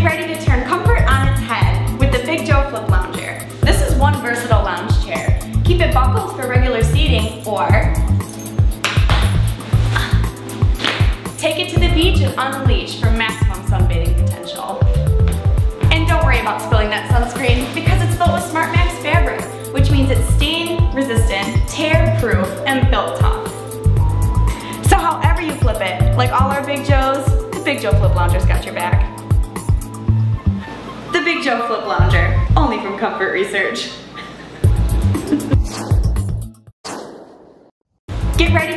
ready to turn comfort on its head with the Big Joe Flip Lounger. This is one versatile lounge chair. Keep it buckled for regular seating or take it to the beach and unleash for maximum sunbathing potential. And don't worry about spilling that sunscreen because it's built with SmartMax fabric, which means it's stain resistant, tear proof, and built tough. So however you flip it, like all our Big Joes, the Big Joe Flip Lounger's got your back. The Big Joe Flip Lounger, only from Comfort Research. Get ready